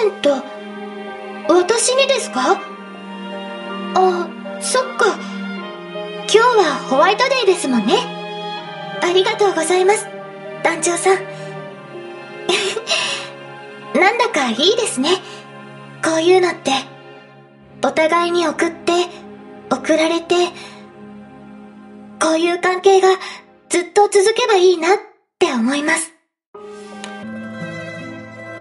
レゼント、私にですか？あ、そっか。今日はホワイトデーですもんね。ありがとうございます、団長さん。なんだかいいですね。こういうのって。お互いに送って、送られて、こういう関係がずっと続けばいいなって思います。